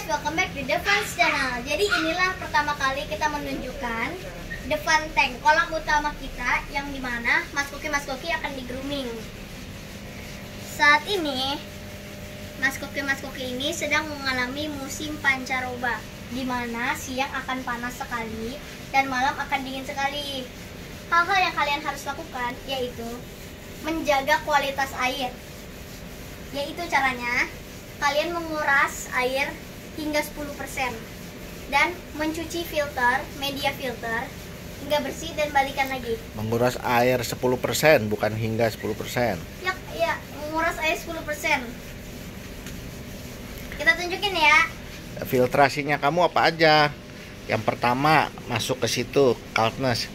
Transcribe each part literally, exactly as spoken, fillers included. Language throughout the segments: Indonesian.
guys, welcome back di The Fans Channel. Jadi inilah pertama kali kita menunjukkan The Fun Tank, kolam utama kita yang dimana Mas Kuki Mas Kuki akan di grooming. Saat ini Mas Kuki Mas Kuki ini sedang mengalami musim pancaroba, dimana siang akan panas sekali dan malam akan dingin sekali. Hal-hal yang kalian harus lakukan yaitu menjaga kualitas air. Yaitu caranya kalian menguras air hingga sepuluh persen dan mencuci filter, media filter hingga bersih dan balikan lagi. Menguras air sepuluh persen bukan hingga sepuluh persen. Ya, ya, menguras air sepuluh persen. Kita tunjukin ya. Filtrasinya kamu apa aja? Yang pertama masuk ke situ, coldness.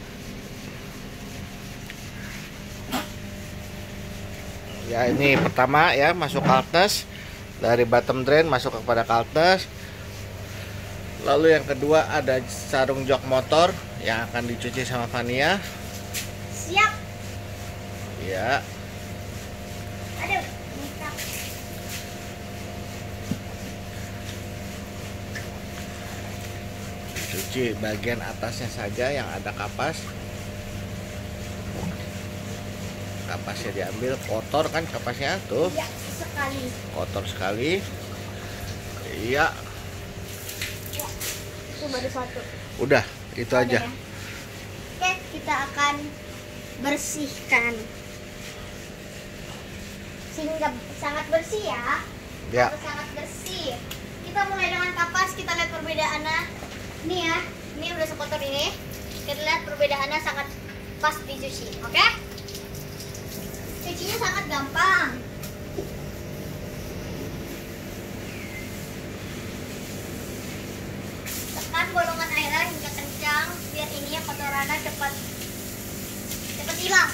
Ya, ini pertama ya, masuk coldness. Dari bottom drain masuk kepada coldness. Lalu yang kedua ada sarung jok motor yang akan dicuci sama Vania. Siap. Ya. Aduh, Cuci bagian atasnya saja yang ada kapas. Kapasnya diambil, kotor kan kapasnya tuh. ya, sekali. Kotor sekali. Iya. Ya, itu baru satu. Udah, itu Udah aja. ya. Oke, kita akan bersihkan. Sehingga sangat bersih ya. Ya. Harus sangat bersih. Kita mulai dengan kapas, kita lihat perbedaannya. Ini ya, ini udah sekotor ini. Kita lihat perbedaannya sangat pas dicuci, oke? Cucinya sangat gampang. Tekan bolongan airnya hingga kencang biar ini ya kotorannya cepat cepat hilang.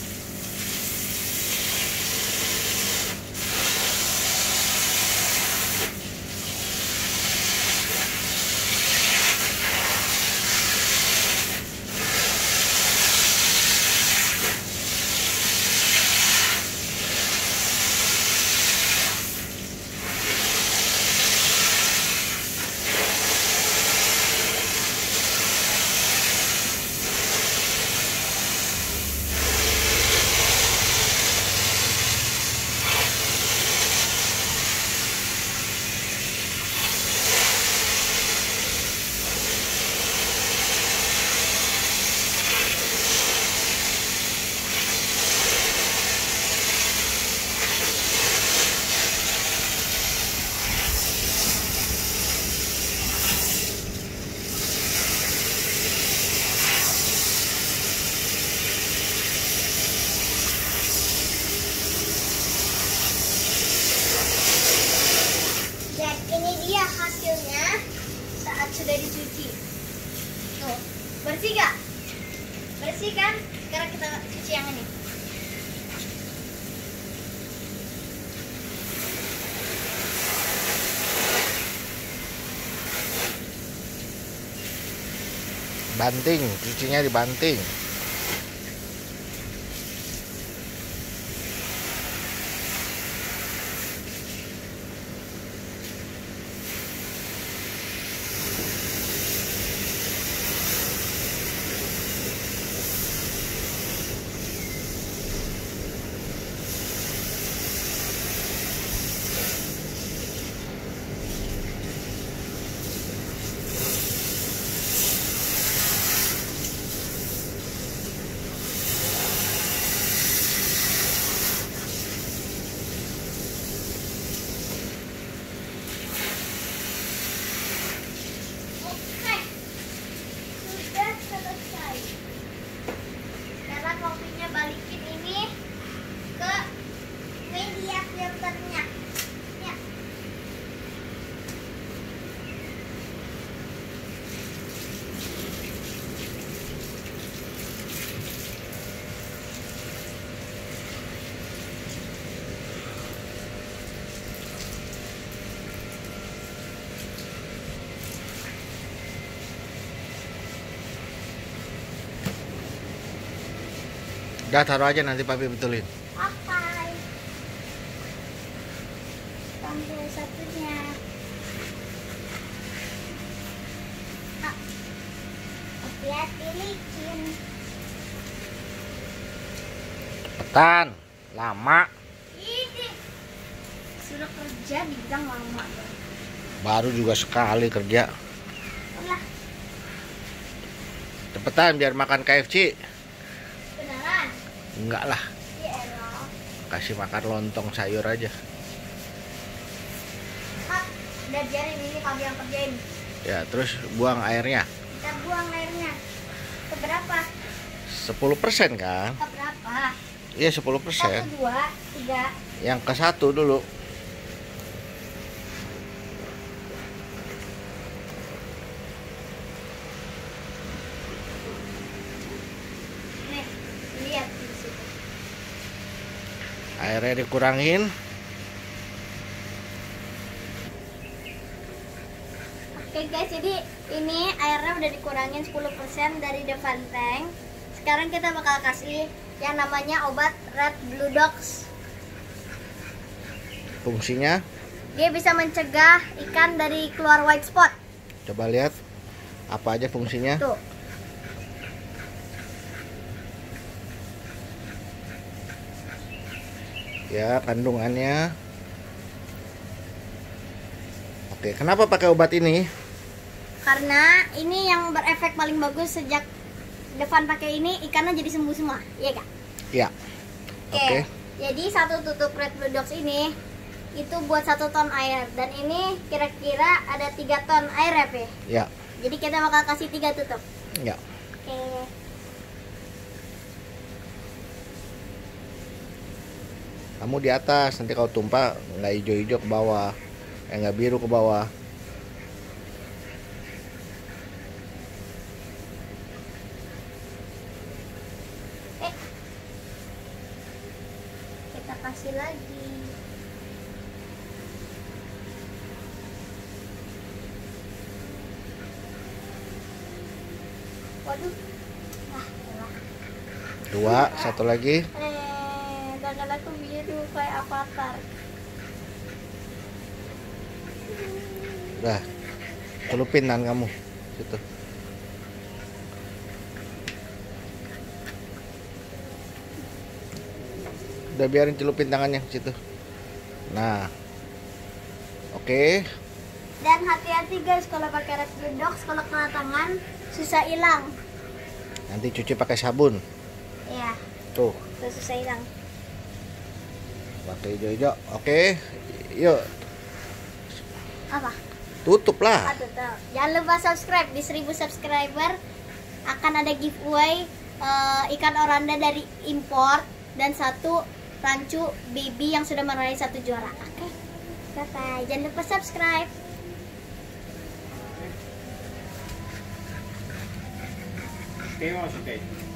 Dan ini dia hasilnya saat sudah dicuci. Tuh, bersih gak? Bersih kan? Sekarang kita cuci yang ini. Banting, cucinya dibanting. Oke, sudah selesai. Sekarang kopinya balikin ini ke media filternya. Ya. Udah, taruh aja, nanti papi betulin. Pakai. Sampai satunya. Lihat licin. Cepetan, lama. Ini sudah kerja dibilang lama. Baru juga sekali kerja. Ulah, Cepetan biar makan K F C. beneran? Enggak lah, Iya elah. kasih makan lontong sayur aja. Kak, udah biarin ini kami yang kerjain. Ya, terus buang airnya. Kita buang airnya. Keberapa? sepuluh persen kan? Keberapa? Iya, sepuluh persen. Satu, dua, tiga. Yang ke satu dulu. Nih, lihat di situ. Airnya dikurangin. Oke guys, jadi ini airnya udah dikurangin sepuluh persen dari Devan Tank. Sekarang kita bakal kasih yang namanya obat Red Blue Dogs. Fungsinya Dia bisa mencegah ikan dari keluar white spot. coba lihat apa aja fungsinya. Tuh. Ya, kandungannya. Oke, kenapa pakai obat ini? Karena ini yang berefek paling bagus sejak Devan pakai ini, ikannya jadi sembuh semua. Iya kak? Ya. Oke. Oke. Jadi satu tutup Red Blue Dogs ini itu buat satu ton air, dan ini kira-kira ada tiga ton air ya, Pe? Ya. Jadi kita bakal kasih tiga tutup. Ya. Oke. Kamu di atas, nanti kalau tumpah nggak hijau-hijau ke bawah, eh nggak biru ke bawah. Eh. Kita kasih lagi. Waduh. Ah, elah. Dua, satu lagi. Eh, tangan aku biru kayak avatar. Udah, celupin tangan kamu situ. Udah, biarin celupin tangannya situ. Nah, oke. Dan hati-hati guys kalau pakai Red Blue Dogs, kalau kena tangan susah hilang. Nanti cuci pakai sabun. Iya, Tuh, tuh susah hilang. pakai hijau-hijau. Oke, yuk Apa? tutup lah. Aduh, tuh. Jangan lupa subscribe. Di seribu subscriber akan ada giveaway eh, ikan oranda dari import dan satu rancu baby yang sudah meraih satu juara. Oke, bye bye. Jangan lupa subscribe. Oke, mau